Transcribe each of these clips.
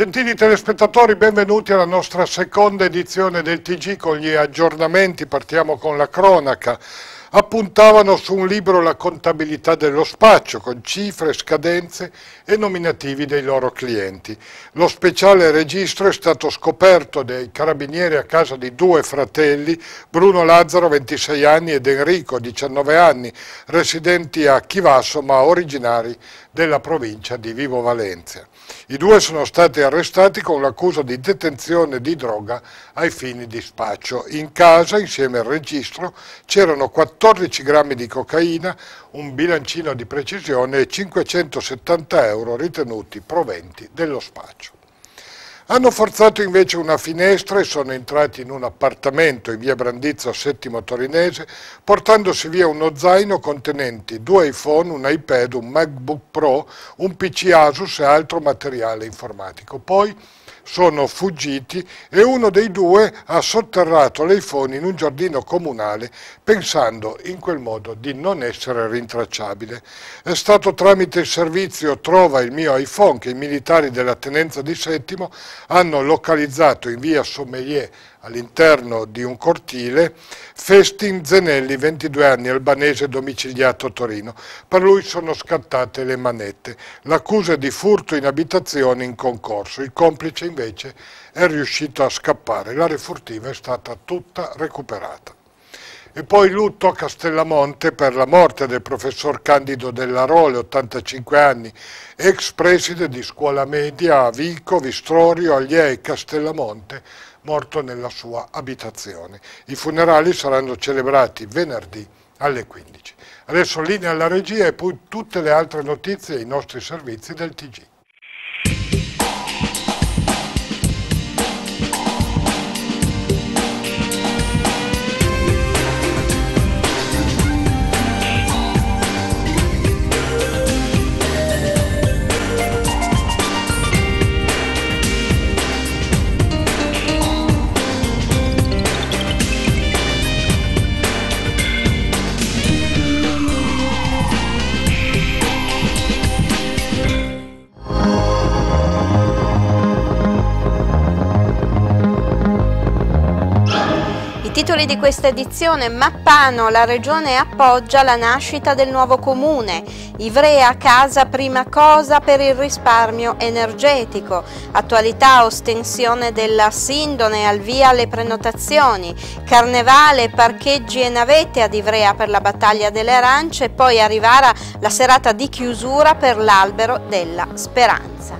Gentili telespettatori, benvenuti alla nostra seconda edizione del TG con gli aggiornamenti. Partiamo con la cronaca. Appuntavano su un libro la contabilità dello spaccio con cifre, scadenze e nominativi dei loro clienti. Lo speciale registro è stato scoperto dai carabinieri a casa di due fratelli, Bruno Lazzaro, 26 anni, ed Enrico, 19 anni, residenti a Chivasso ma originari della provincia di Vibo Valentia. I due sono stati arrestati con l'accusa di detenzione di droga ai fini di spaccio. In casa, insieme al registro, c'erano 14 grammi di cocaina, un bilancino di precisione e 570 euro ritenuti proventi dello spaccio. Hanno forzato invece una finestra e sono entrati in un appartamento in via Brandizzo Settimo Torinese, portandosi via uno zaino contenente 2 iPhone, un iPad, un MacBook Pro, un PC Asus e altro materiale informatico. Poi sono fuggiti e uno dei due ha sotterrato l'iPhone in un giardino comunale pensando in quel modo di non essere rintracciabile. È stato tramite il servizio Trova il mio iPhone che i militari della Tenenza di Settimo hanno localizzato in via Sommelier all'interno di un cortile Festin Zenelli, 22 anni, albanese, domiciliato a Torino. Per lui sono scattate le manette. L'accusa è di furto in abitazione in concorso. Il complice invece è riuscito a scappare. La refurtiva è stata tutta recuperata. E poi lutto a Castellamonte per la morte del professor Candido Della Role, 85 anni, ex preside di scuola media a Vico, Vistrorio, Aglia e Castellamonte, morto nella sua abitazione. I funerali saranno celebrati venerdì alle 15. Adesso linea alla regia e poi tutte le altre notizie ai nostri servizi del TG. Titoli di questa edizione: Mappano, la regione appoggia la nascita del nuovo comune, Ivrea casa prima cosa per il risparmio energetico, attualità ostensione della Sindone, al via le prenotazioni, carnevale, parcheggi e navette ad Ivrea per la battaglia delle arance e poi arriverà la serata di chiusura per l'albero della speranza.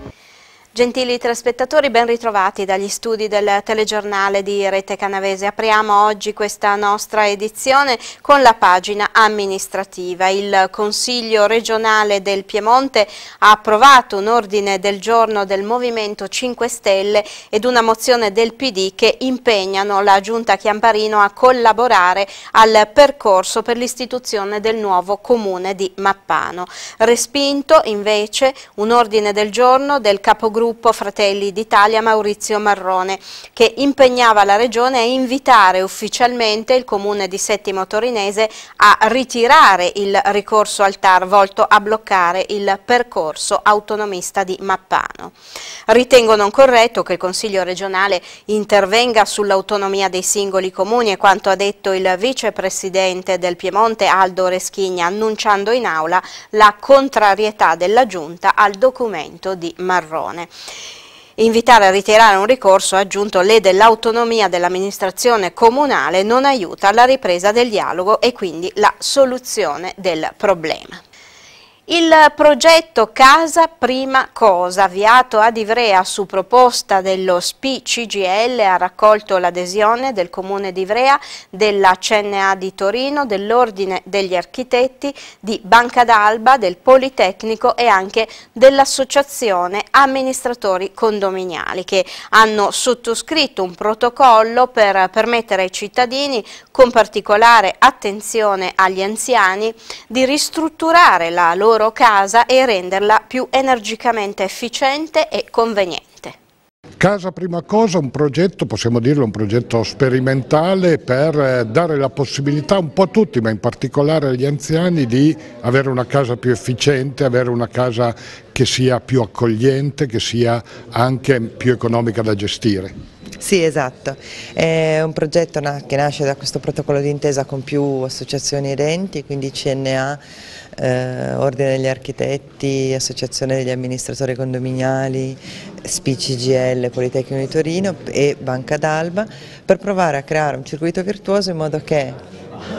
Gentili telespettatori, ben ritrovati dagli studi del telegiornale di Rete Canavese. Apriamo oggi questa nostra edizione con la pagina amministrativa. Il Consiglio regionale del Piemonte ha approvato un ordine del giorno del Movimento 5 Stelle ed una mozione del PD che impegnano la Giunta Chiamparino a collaborare al percorso per l'istituzione del nuovo comune di Mappano. Respinto invece un ordine del giorno del capogruppo Fratelli d'Italia Maurizio Marrone, che impegnava la Regione a invitare ufficialmente il Comune di Settimo Torinese a ritirare il ricorso al TAR volto a bloccare il percorso autonomista di Mappano. Ritengo non corretto che il Consiglio regionale intervenga sull'autonomia dei singoli comuni, e quanto ha detto il vicepresidente del Piemonte Aldo Reschigna, annunciando in aula la contrarietà della Giunta al documento di Marrone. Invitare a ritirare un ricorso, ha aggiunto, lede l'autonomia dell'amministrazione comunale, non aiuta alla ripresa del dialogo e quindi la soluzione del problema. Il progetto Casa Prima Cosa, avviato ad Ivrea su proposta dello SPI CGIL, ha raccolto l'adesione del Comune di Ivrea, della CNA di Torino, dell'Ordine degli Architetti, di Banca d'Alba, del Politecnico e anche dell'Associazione Amministratori Condominiali, che hanno sottoscritto un protocollo per permettere ai cittadini, con particolare attenzione agli anziani, di ristrutturare la loro casa e renderla più energicamente efficiente e conveniente. Casa Prima Cosa, un progetto, possiamo dirlo, un progetto sperimentale per dare la possibilità un po' a tutti, ma in particolare agli anziani, di avere una casa più efficiente, avere una casa che sia più accogliente, che sia anche più economica da gestire. Sì, esatto, è un progetto che nasce da questo protocollo d'intesa con più associazioni ed enti, quindi CNA, Ordine degli Architetti, Associazione degli Amministratori Condominiali, SPI-CGIL, Politecnico di Torino e Banca d'Alba, per provare a creare un circuito virtuoso in modo che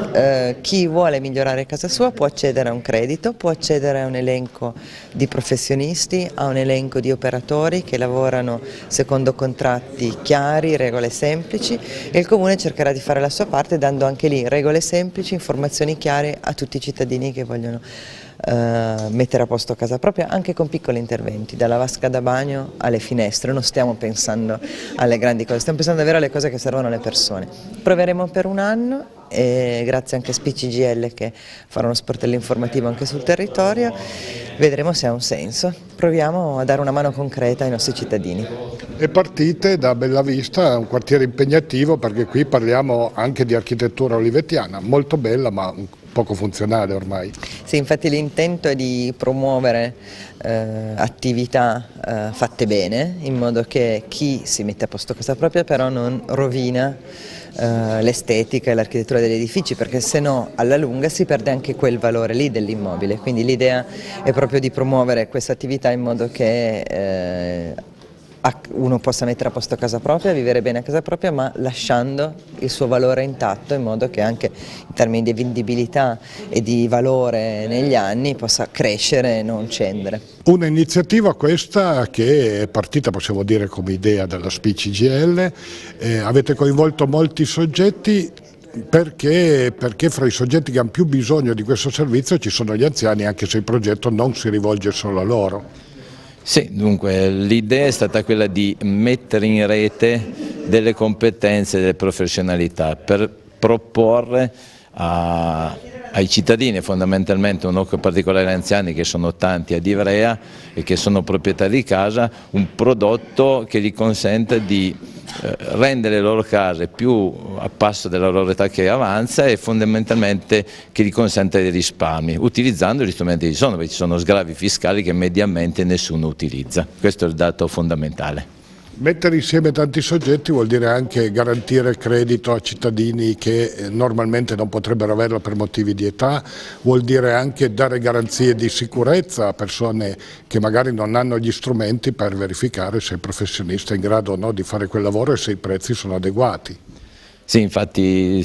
chi vuole migliorare casa sua può accedere a un credito, può accedere a un elenco di professionisti, a un elenco di operatori che lavorano secondo contratti chiari, regole semplici, e il Comune cercherà di fare la sua parte dando anche lì regole semplici, informazioni chiare a tutti i cittadini che vogliono mettere a posto casa propria, anche con piccoli interventi, dalla vasca da bagno alle finestre. Non stiamo pensando alle grandi cose, stiamo pensando davvero alle cose che servono alle persone. Proveremo per un anno e grazie anche a SPI-CGIL che farà uno sportello informativo anche sul territorio, vedremo se ha un senso. Proviamo a dare una mano concreta ai nostri cittadini. E partite da Bellavista, un quartiere impegnativo, perché qui parliamo anche di architettura olivettiana, molto bella ma poco funzionale ormai. Sì, infatti l'intento è di promuovere attività fatte bene, in modo che chi si mette a posto casa propria però non rovina l'estetica e l'architettura degli edifici, perché se no alla lunga si perde anche quel valore lì dell'immobile. Quindi l'idea è proprio di promuovere questa attività in modo che uno possa mettere a posto casa propria, vivere bene a casa propria, ma lasciando il suo valore intatto, in modo che anche in termini di vendibilità e di valore negli anni possa crescere e non scendere. Un'iniziativa questa che è partita, possiamo dire, come idea dalla SPI-CGIL, avete coinvolto molti soggetti. Perché fra i soggetti che hanno più bisogno di questo servizio ci sono gli anziani, anche se il progetto non si rivolge solo a loro. Sì, dunque l'idea è stata quella di mettere in rete delle competenze e delle professionalità per proporre ai cittadini, fondamentalmente un occhio particolare agli anziani, che sono tanti ad Ivrea e che sono proprietari di casa, un prodotto che gli consenta di rendere le loro case più a passo della loro età che avanza, e fondamentalmente che gli consenta dei risparmi, utilizzando gli strumenti che ci sono, perché ci sono sgravi fiscali che mediamente nessuno utilizza. Questo è il dato fondamentale. Mettere insieme tanti soggetti vuol dire anche garantire credito a cittadini che normalmente non potrebbero averlo per motivi di età, vuol dire anche dare garanzie di sicurezza a persone che magari non hanno gli strumenti per verificare se il professionista è in grado o no di fare quel lavoro e se i prezzi sono adeguati. Sì, infatti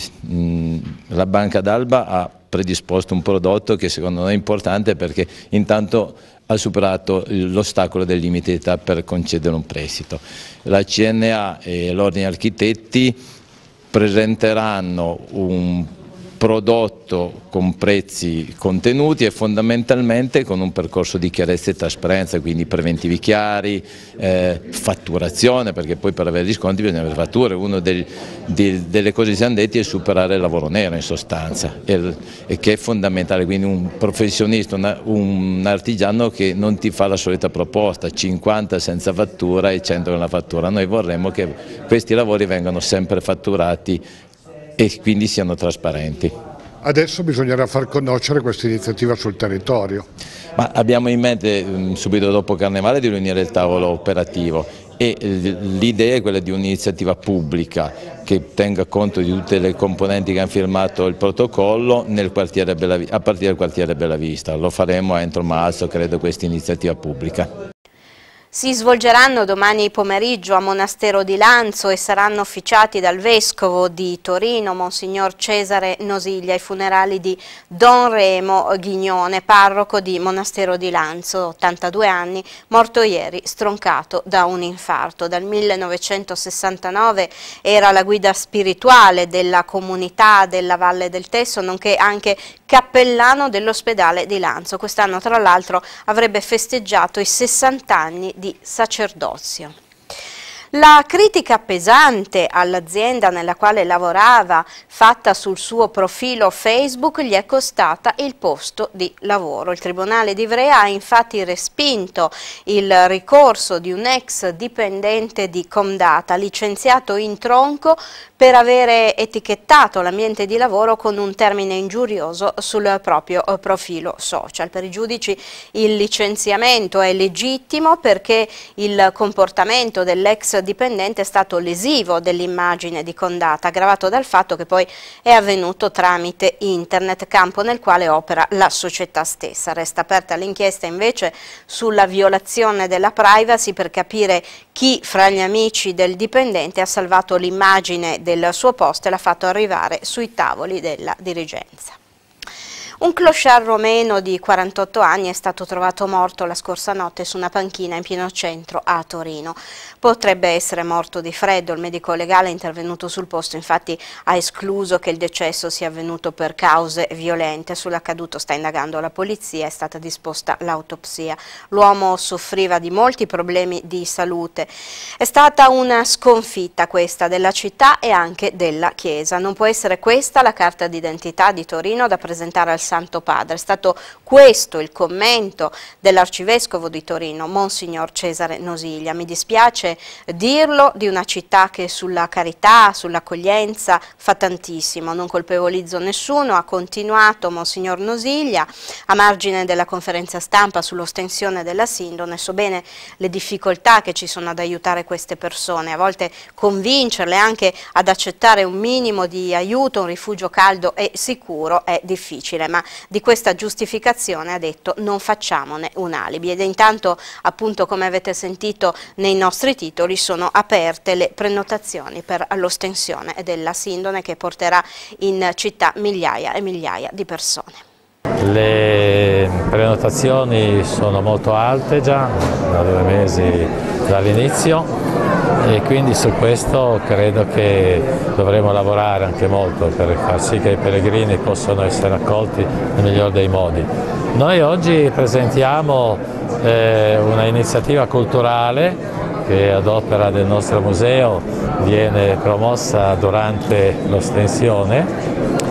la Banca d'Alba ha predisposto un prodotto che secondo noi è importante, perché intanto ha superato l'ostacolo del limite di età per concedere un prestito. La CNA e l'Ordine Architetti presenteranno un prodotto con prezzi contenuti e fondamentalmente con un percorso di chiarezza e trasparenza, quindi preventivi chiari, fatturazione, perché poi per avere gli sconti bisogna avere fatture. Una delle cose che siamo detti è superare il lavoro nero in sostanza, e che è fondamentale, quindi un professionista, un artigiano che non ti fa la solita proposta, 50 senza fattura e 100 con la fattura. Noi vorremmo che questi lavori vengano sempre fatturati e quindi siano trasparenti. Adesso bisognerà far conoscere questa iniziativa sul territorio. Ma abbiamo in mente subito dopo Carnevale di riunire il tavolo operativo, e l'idea è quella di un'iniziativa pubblica che tenga conto di tutte le componenti che hanno firmato il protocollo a partire dal quartiere Bellavista. Lo faremo entro marzo, credo, questa iniziativa pubblica. Si svolgeranno domani pomeriggio a Monastero di Lanzo e saranno officiati dal Vescovo di Torino, Monsignor Cesare Nosiglia, i funerali di Don Remo Ghignone, parroco di Monastero di Lanzo, 82 anni, morto ieri stroncato da un infarto. Dal 1969 era la guida spirituale della comunità della Valle del Tesso, nonché anche cappellano dell'ospedale di Lanzo. Quest'anno, tra l'altro, avrebbe festeggiato i 60 anni di sacerdozio. La critica pesante all'azienda nella quale lavorava, fatta sul suo profilo Facebook, gli è costata il posto di lavoro. Il Tribunale di Ivrea ha infatti respinto il ricorso di un ex dipendente di Comdata, licenziato in tronco per avere etichettato l'ambiente di lavoro con un termine ingiurioso sul proprio profilo social. Per i giudici il licenziamento è legittimo perché il comportamento dell'ex dipendente è stato lesivo dell'immagine di Comdata, aggravato dal fatto che poi è avvenuto tramite internet, campo nel quale opera la società stessa. Resta aperta l'inchiesta invece sulla violazione della privacy per capire chi fra gli amici del dipendente ha salvato l'immagine del suo posto e l'ha fatto arrivare sui tavoli della dirigenza. Un clochard romeno di 48 anni è stato trovato morto la scorsa notte su una panchina in pieno centro a Torino. Potrebbe essere morto di freddo, il medico legale è intervenuto sul posto, infatti ha escluso che il decesso sia avvenuto per cause violente. Sull'accaduto sta indagando la polizia, è stata disposta l'autopsia. L'uomo soffriva di molti problemi di salute. È stata una sconfitta questa della città e anche della Chiesa. Non può essere questa la carta d'identità di Torino da presentare al Santo Padre. È stato questo il commento dell'Arcivescovo di Torino, Monsignor Cesare Nosiglia. Mi dispiace dirlo di una città che sulla carità, sull'accoglienza fa tantissimo. Non colpevolizzo nessuno, ha continuato Monsignor Nosiglia a margine della conferenza stampa sull'ostensione della sindone. So bene le difficoltà che ci sono ad aiutare queste persone, a volte convincerle anche ad accettare un minimo di aiuto, un rifugio caldo e sicuro è difficile, ma di questa giustificazione ha detto non facciamone un alibi. Ed intanto, appunto, come avete sentito nei nostri titoli, sono aperte le prenotazioni per l'ostensione della sindone che porterà in città migliaia e migliaia di persone. Le prenotazioni sono molto alte già, da 2 mesi dall'inizio, e quindi su questo credo che dovremo lavorare anche molto per far sì che i pellegrini possano essere accolti nel miglior dei modi. Noi oggi presentiamo una iniziativa culturale che ad opera del nostro museo viene promossa durante l'ostensione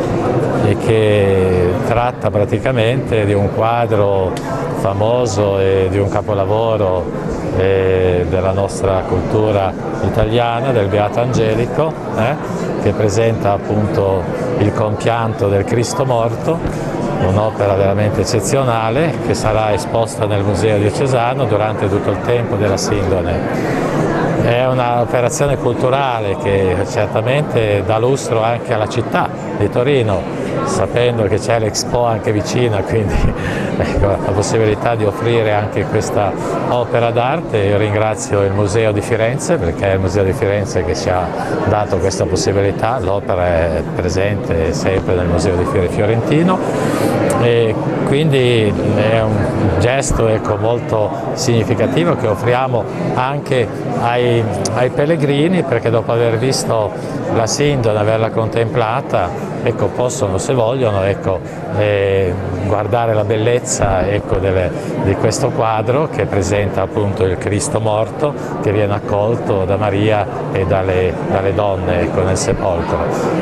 e che tratta praticamente di un quadro famoso e di un capolavoro della nostra cultura italiana, del Beato Angelico, che presenta appunto il compianto del Cristo morto, un'opera veramente eccezionale che sarà esposta nel Museo Diocesano durante tutto il tempo della sindone. È un'operazione culturale che certamente dà lustro anche alla città di Torino, sapendo che c'è l'Expo anche vicina, quindi ecco, la possibilità di offrire anche questa opera d'arte. Io ringrazio il Museo di Firenze, perché è il Museo di Firenze che ci ha dato questa possibilità. L'opera è presente sempre nel Museo di Fiorentino e quindi è un gesto, ecco, molto significativo che offriamo anche ai pellegrini, perché dopo aver visto la sindone, averla contemplata, ecco, possono, se vogliono, ecco, guardare la bellezza, ecco, di questo quadro che presenta appunto il Cristo morto che viene accolto da Maria e dalle donne, ecco, nel sepolcro.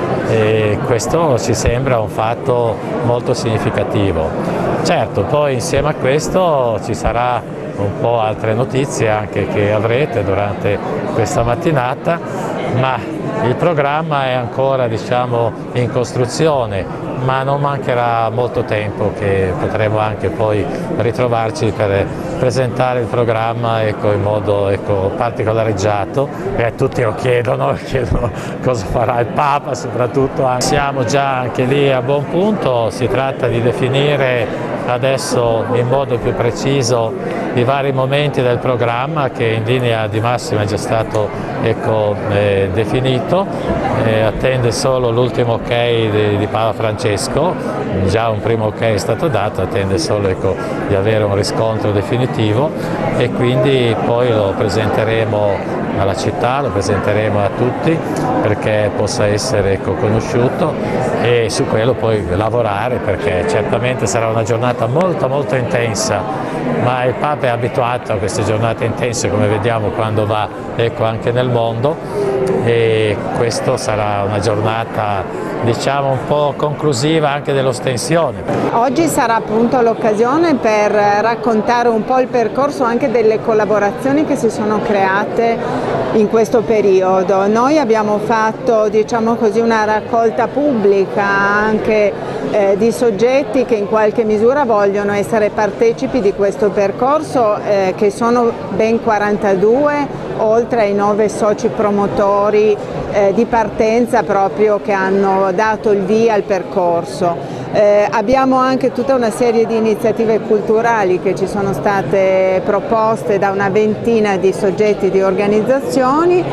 E questo ci sembra un fatto molto significativo. Certo, poi insieme a questo ci sarà un po' altre notizie anche che avrete durante questa mattinata, ma il programma è ancora, diciamo, in costruzione, ma non mancherà molto tempo che potremo anche poi ritrovarci per presentare il programma, ecco, in modo, ecco, particolareggiato, e tutti lo chiedono cosa farà il Papa soprattutto. Siamo già anche lì a buon punto, si tratta di definire adesso in modo più preciso i vari momenti del programma che in linea di massima è già stato, ecco, definito, attende solo l'ultimo ok di Papa Francesco, già un primo ok è stato dato, attende solo, ecco, di avere un riscontro definitivo e quindi poi lo presenteremo alla città, lo presenteremo a tutti perché possa essere, ecco, conosciuto, e su quello poi lavorare, perché certamente sarà una giornata molto intensa ma il Papa è abituato a queste giornate intense, come vediamo quando va, ecco, anche nel mondo, e questa sarà una giornata, diciamo, un po' conclusiva anche dell'ostensione. Oggi sarà appunto l'occasione per raccontare un po' il percorso anche delle collaborazioni che si sono create in questo periodo. Noi abbiamo fatto, diciamo così, una raccolta pubblica anche di soggetti che in qualche misura vogliono essere partecipi di questo percorso, che sono ben 42, oltre ai 9 soci promotori di partenza proprio che hanno dato il via al percorso. Abbiamo anche tutta una serie di iniziative culturali che ci sono state proposte da una ventina di soggetti, di organizzazioni.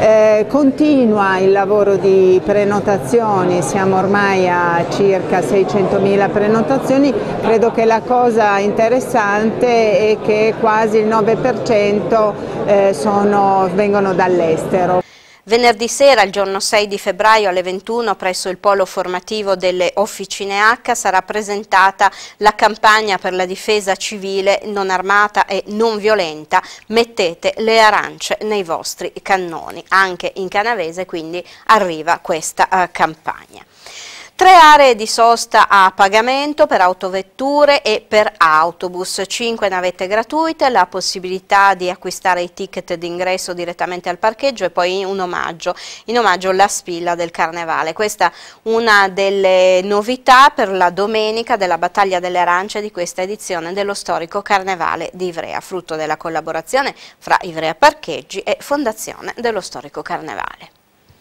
Continua il lavoro di prenotazioni, siamo ormai a circa 600.000 prenotazioni. Credo che la cosa interessante è che quasi il 9% vengono dall'estero. Venerdì sera, il giorno 6 di febbraio alle 21, presso il polo formativo delle Officine H sarà presentata la campagna per la difesa civile non armata e non violenta. Mettete le arance nei vostri cannoni. Anche in canavese quindi arriva questa campagna. 3 aree di sosta a pagamento per autovetture e per autobus, 5 navette gratuite, la possibilità di acquistare i ticket d'ingresso direttamente al parcheggio e poi in omaggio la spilla del Carnevale. Questa è una delle novità per la domenica della Battaglia delle Arance di questa edizione dello storico Carnevale di Ivrea, frutto della collaborazione fra Ivrea Parcheggi e Fondazione dello Storico Carnevale.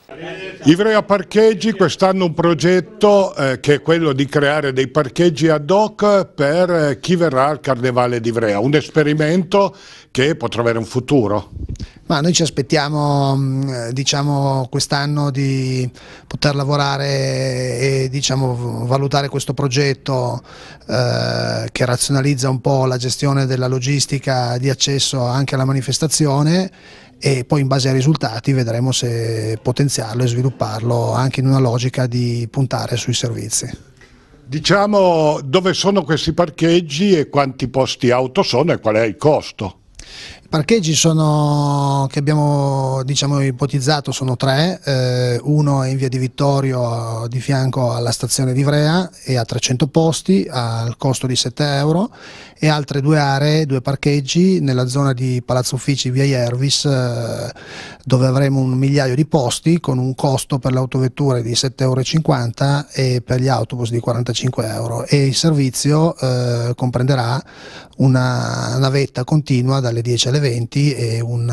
Ivrea Parcheggi, quest'anno un progetto che è quello di creare dei parcheggi ad hoc per chi verrà al Carnevale di Ivrea, un esperimento che potrà avere un futuro. Ma noi ci aspettiamo, diciamo, quest'anno di poter lavorare e, diciamo, valutare questo progetto che razionalizza un po' la gestione della logistica di accesso anche alla manifestazione, e poi in base ai risultati vedremo se potenziarlo e svilupparlo anche in una logica di puntare sui servizi. Diciamo dove sono questi parcheggi e quanti posti auto sono e qual è il costo? I parcheggi che abbiamo, diciamo, ipotizzato sono 3, uno è in via di Vittorio di fianco alla stazione di Ivrea e ha 300 posti al costo di 7 euro, e altre 2 aree, 2 parcheggi nella zona di Palazzo Uffici via Jervis, dove avremo 1 migliaio di posti con un costo per le autovetture di 7,50 euro e per gli autobus di 45 euro, e il servizio comprenderà una navetta continua dalle 10 alle 20 e un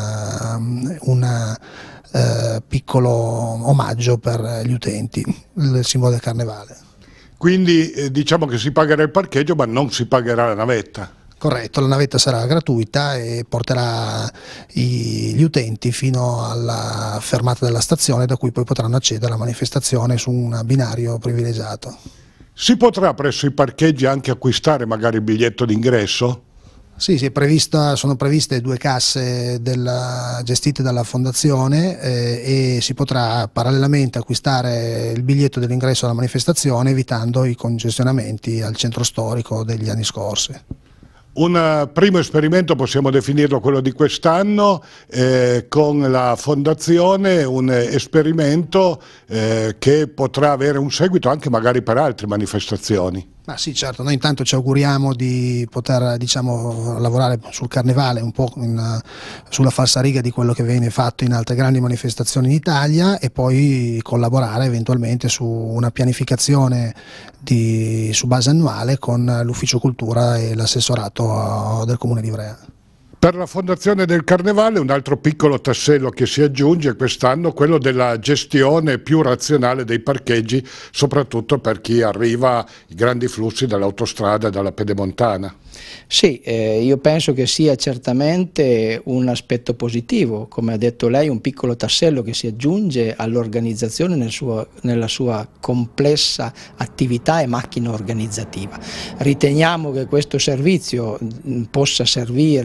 piccolo omaggio per gli utenti, il simbolo del Carnevale. Quindi diciamo che si pagherà il parcheggio ma non si pagherà la navetta? Corretto, la navetta sarà gratuita e porterà gli utenti fino alla fermata della stazione, da cui poi potranno accedere alla manifestazione su un binario privilegiato. Si potrà presso i parcheggi anche acquistare magari il biglietto d'ingresso? Sì, sono previste 2 casse gestite dalla Fondazione e si potrà parallelamente acquistare il biglietto dell'ingresso alla manifestazione, evitando i congestionamenti al centro storico degli anni scorsi. Un primo esperimento, possiamo definirlo quello di quest'anno, con la Fondazione, un esperimento che potrà avere un seguito anche magari per altre manifestazioni. Ma sì, certo, noi intanto ci auguriamo di poter, diciamo, lavorare sul Carnevale un po' sulla falsariga di quello che viene fatto in altre grandi manifestazioni in Italia, e poi collaborare eventualmente su una pianificazione su base annuale con l'Ufficio Cultura e l'assessorato del Comune di Ivrea. Per la Fondazione del Carnevale un altro piccolo tassello che si aggiunge quest'anno è quello della gestione più razionale dei parcheggi, soprattutto per chi arriva i grandi flussi dall'autostrada e dalla pedemontana. Sì, io penso che sia certamente un aspetto positivo, come ha detto lei, un piccolo tassello che si aggiunge all'organizzazione nella sua complessa attività e macchina organizzativa. Riteniamo che questo servizio possa servire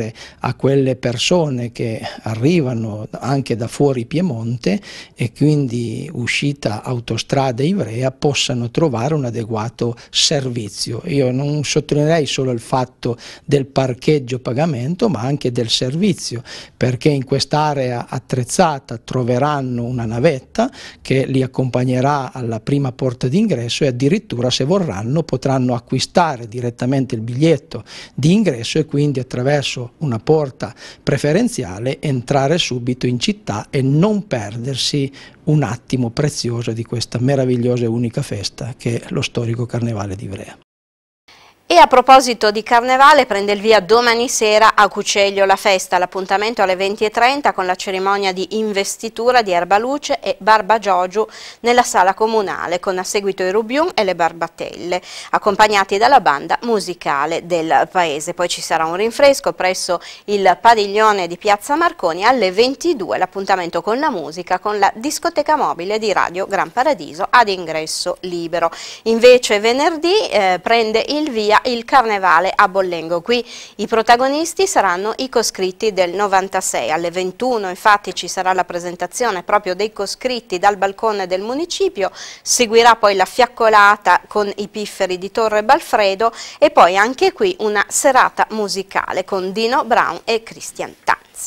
a quelle persone che arrivano anche da fuori Piemonte e quindi uscita autostrada Ivrea possano trovare un adeguato servizio. Io non sottolineerei solo il fatto del parcheggio pagamento, ma anche del servizio, perché in quest'area attrezzata troveranno una navetta che li accompagnerà alla prima porta d'ingresso e addirittura, se vorranno, potranno acquistare direttamente il biglietto di ingresso e quindi attraverso una porta preferenziale entrare subito in città e non perdersi un attimo prezioso di questa meravigliosa e unica festa che è lo storico Carnevale di Ivrea. E a proposito di Carnevale, prende il via domani sera a Cuceglio la festa, l'appuntamento alle 20:30 con la cerimonia di investitura di Erbaluce e Barbagioggiu nella sala comunale, con a seguito i Rubium e le Barbatelle, accompagnati dalla banda musicale del paese. Poi ci sarà un rinfresco presso il padiglione di Piazza Marconi alle 22, l'appuntamento con la musica con la discoteca mobile di Radio Gran Paradiso ad ingresso libero. Invece venerdì prende il via il Carnevale a Bollengo. Qui i protagonisti saranno i coscritti del 96. Alle 21 infatti ci sarà la presentazione proprio dei coscritti dal balcone del municipio, seguirà poi la fiaccolata con i pifferi di Torre Balfredo e poi anche qui una serata musicale con Dino Brown e Christian Tanz.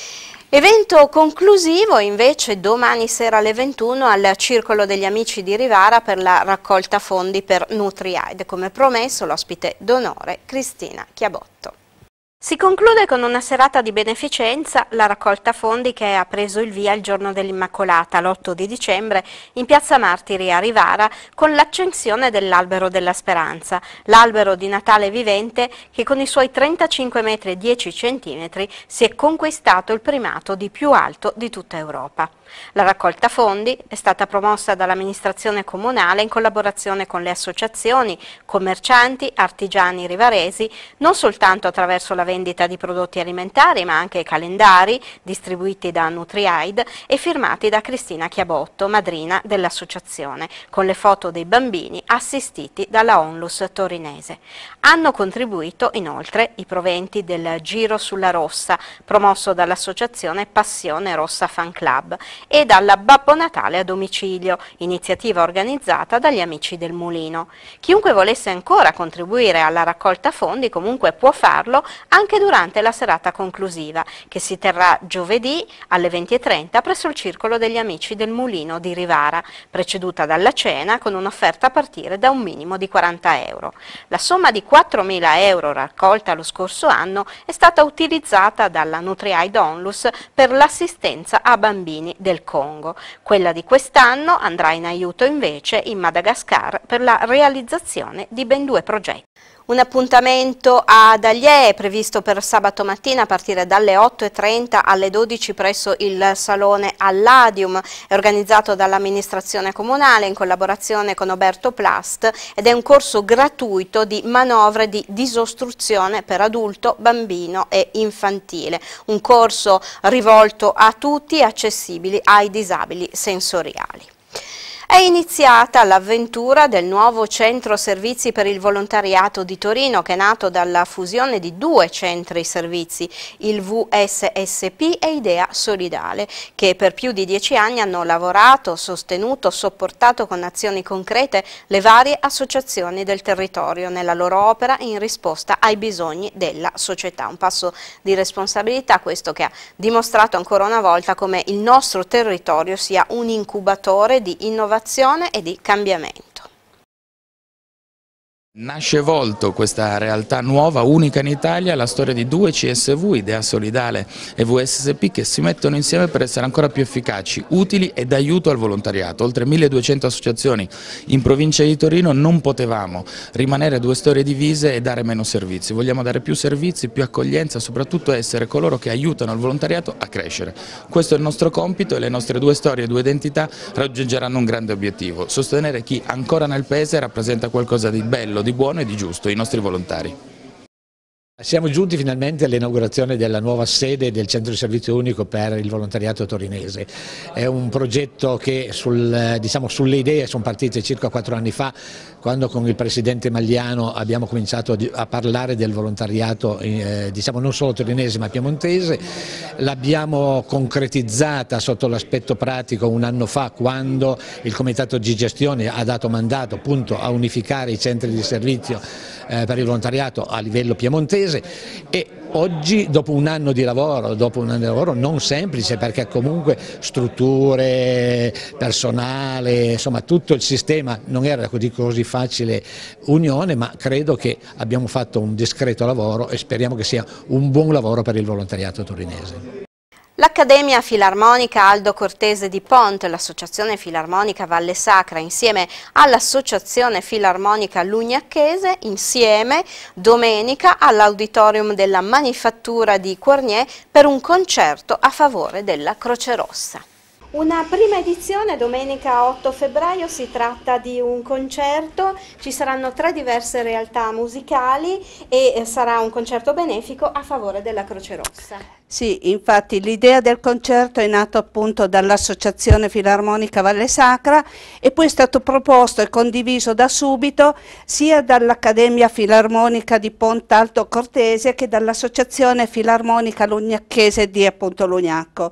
Evento conclusivo invece domani sera alle 21 al Circolo degli Amici di Rivara per la raccolta fondi per NutriAid, come promesso l'ospite d'onore Cristina Chiabotto. Si conclude con una serata di beneficenza, la raccolta fondi che ha preso il via il giorno dell'Immacolata, l'8 di dicembre, in Piazza Martiri a Rivara, con l'accensione dell'Albero della Speranza, l'albero di Natale vivente che con i suoi 35 metri e 10 centimetri si è conquistato il primato di più alto di tutta Europa. La raccolta fondi è stata promossa dall'amministrazione comunale in collaborazione con le associazioni, commercianti, artigiani rivaresi, non soltanto attraverso la vendita di prodotti alimentari, ma anche calendari distribuiti da NutriAid e firmati da Cristina Chiabotto, madrina dell'associazione, con le foto dei bambini assistiti dalla Onlus torinese. Hanno contribuito inoltre i proventi del Giro sulla Rossa, promosso dall'associazione Passione Rossa Fan Club, e dalla Babbo Natale a domicilio, iniziativa organizzata dagli Amici del Mulino. Chiunque volesse ancora contribuire alla raccolta fondi comunque può farlo anche durante la serata conclusiva, che si terrà giovedì alle 20:30 presso il Circolo degli Amici del Mulino di Rivara, preceduta dalla cena con un'offerta a partire da un minimo di 40 euro. La somma di 4.000 euro raccolta lo scorso anno è stata utilizzata dalla NutriAid Onlus per l'assistenza a bambini del Congo. Quella di quest'anno andrà in aiuto invece in Madagascar per la realizzazione di ben 2 progetti. Un appuntamento ad Aglie è previsto per sabato mattina a partire dalle 8:30 alle 12 presso il Salone Alladium, è organizzato dall'amministrazione comunale in collaborazione con Oberto Plast ed è un corso gratuito di manovre di disostruzione per adulto, bambino e infantile, un corso rivolto a tutti, accessibili ai disabili sensoriali. È iniziata l'avventura del nuovo centro servizi per il volontariato di Torino, che è nato dalla fusione di 2 centri servizi, il VSSP e Idea Solidale, che per più di 10 anni hanno lavorato, sostenuto, sopportato con azioni concrete le varie associazioni del territorio nella loro opera in risposta ai bisogni della società. Un passo di responsabilità questo che ha dimostrato ancora una volta come il nostro territorio sia un incubatore di innovazione e di cambiamento. Nasce Volto, questa realtà nuova, unica in Italia, la storia di 2 CSV, Idea Solidale e VSSP, che si mettono insieme per essere ancora più efficaci, utili e d'aiuto al volontariato. Oltre 1200 associazioni in provincia di Torino, non potevamo rimanere 2 storie divise e dare meno servizi. Vogliamo dare più servizi, più accoglienza, soprattutto essere coloro che aiutano il volontariato a crescere. Questo è il nostro compito e le nostre 2 storie, 2 identità raggiungeranno un grande obiettivo: sostenere chi ancora nel paese rappresenta qualcosa di bello, di buono e di giusto, i nostri volontari. Siamo giunti finalmente all'inaugurazione della nuova sede del Centro di Servizio Unico per il volontariato torinese. È un progetto che sulle idee sono partite circa 4 anni fa, quando con il Presidente Magliano abbiamo cominciato a parlare del volontariato non solo torinese ma piemontese. L'abbiamo concretizzata sotto l'aspetto pratico 1 anno fa, quando il Comitato di Gestione ha dato mandato appunto a unificare i centri di servizio per il volontariato a livello piemontese, e oggi dopo un anno di lavoro non semplice, perché comunque strutture, personale, insomma tutto il sistema non era di così facile unione, ma credo che abbiamo fatto un discreto lavoro e speriamo che sia un buon lavoro per il volontariato torinese. L'Accademia Filarmonica Aldo Cortese di Pont, l'Associazione Filarmonica Valle Sacra insieme all'Associazione Filarmonica Lugnacchese, insieme domenica all'Auditorium della Manifattura di Quarnier per un concerto a favore della Croce Rossa. Una prima edizione domenica 8 febbraio, si tratta di un concerto, ci saranno 3 diverse realtà musicali e sarà un concerto benefico a favore della Croce Rossa. Sì, infatti l'idea del concerto è nata appunto dall'Associazione Filarmonica Valle Sacra e poi è stato proposto e condiviso da subito sia dall'Accademia Filarmonica di Pont Alto Cortese che dall'Associazione Filarmonica Lugnacchese di appunto Lugnacco.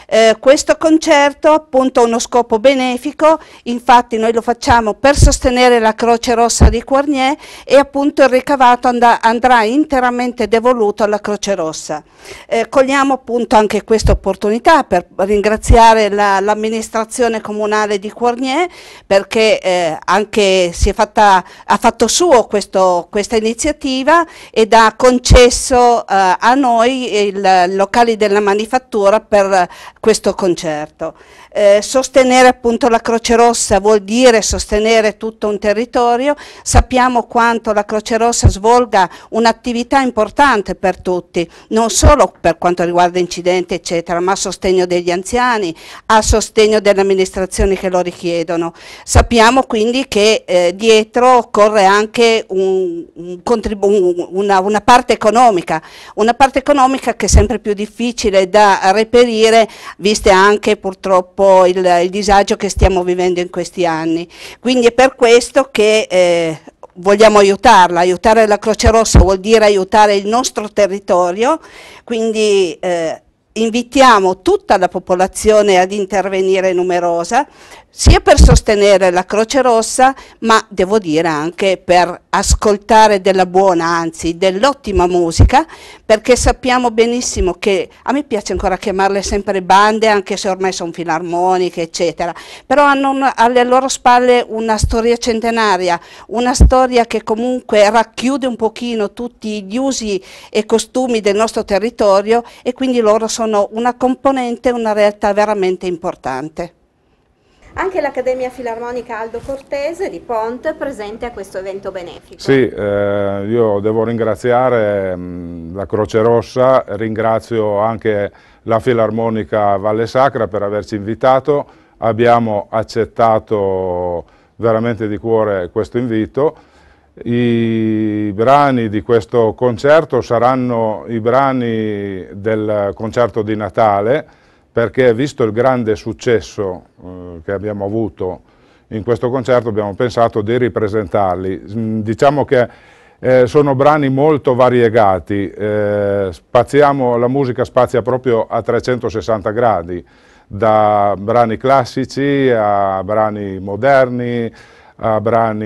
Questo concerto appunto ha uno scopo benefico, infatti noi lo facciamo per sostenere la Croce Rossa di Quarnier e appunto il ricavato andrà interamente devoluto alla Croce Rossa. Cogliamo appunto anche questa opportunità per ringraziare l'amministrazione comunale di Quarnier, perché anche ha fatto suo questa iniziativa ed ha concesso a noi i locali della manifattura per questo concerto. Sostenere appunto la Croce Rossa vuol dire sostenere tutto un territorio. Sappiamo quanto la Croce Rossa svolga un'attività importante per tutti, non solo per quanto riguarda incidenti eccetera, ma a sostegno degli anziani, a sostegno delle amministrazioni che lo richiedono. Sappiamo quindi che dietro occorre anche una parte economica che è sempre più difficile da reperire, viste anche purtroppo il disagio che stiamo vivendo in questi anni. Quindi è per questo che vogliamo aiutarla. Aiutare la Croce Rossa vuol dire aiutare il nostro territorio, quindi invitiamo tutta la popolazione ad intervenire numerosa, sia per sostenere la Croce Rossa, ma devo dire anche per ascoltare della buona, anzi dell'ottima musica, perché sappiamo benissimo che, a me piace ancora chiamarle sempre bande, anche se ormai sono filarmoniche eccetera, però hanno alle loro spalle una storia centenaria, una storia che comunque racchiude un pochino tutti gli usi e costumi del nostro territorio, e quindi loro sono una componente, una realtà veramente importante. Anche l'Accademia Filarmonica Aldo Cortese di Pont è presente a questo evento benefico. Sì, io devo ringraziare la Croce Rossa, ringrazio anche la Filarmonica Valle Sacra per averci invitato, abbiamo accettato veramente di cuore questo invito. I brani di questo concerto saranno i brani del concerto di Natale, perché visto il grande successo che abbiamo avuto in questo concerto abbiamo pensato di ripresentarli. Diciamo che sono brani molto variegati, la musica spazia proprio a 360 gradi, da brani classici a brani moderni, a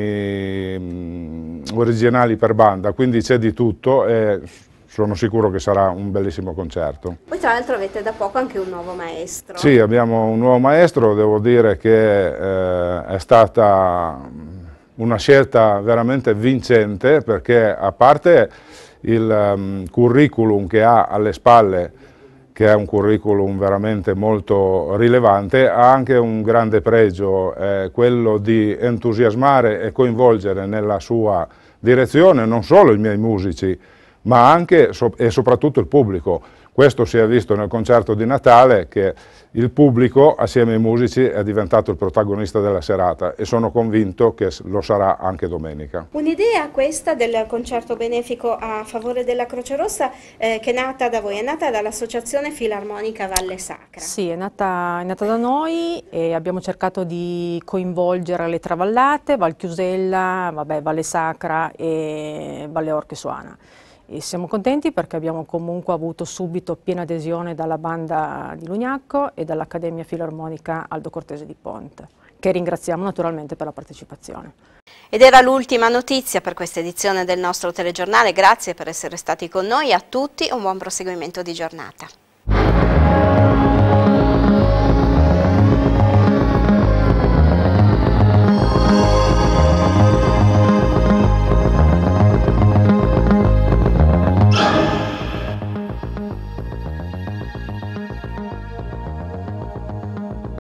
brani originali per banda, quindi c'è di tutto e sono sicuro che sarà un bellissimo concerto. Poi tra l'altro avete da poco anche un nuovo maestro. Sì, abbiamo un nuovo maestro, devo dire che è stata una scelta veramente vincente, perché a parte il curriculum che ha alle spalle, che è un curriculum veramente molto rilevante, ha anche un grande pregio, quello di entusiasmare e coinvolgere nella sua direzione non solo i miei musici, ma anche e soprattutto il pubblico. Questo si è visto nel concerto di Natale, che il pubblico assieme ai musici è diventato il protagonista della serata e sono convinto che lo sarà anche domenica. Un'idea questa del concerto benefico a favore della Croce Rossa che è nata da voi, è nata dall'Associazione Filarmonica Valle Sacra. Sì, è nata da noi e abbiamo cercato di coinvolgere le Travallate, Val Chiusella, Valle Sacra e Valle Orchesuana. E siamo contenti perché abbiamo comunque avuto subito piena adesione dalla banda di Lugnacco e dall'Accademia Filarmonica Aldo Cortese di Ponte, che ringraziamo naturalmente per la partecipazione. Ed era l'ultima notizia per questa edizione del nostro telegiornale, grazie per essere stati con noi, a tutti un buon proseguimento di giornata.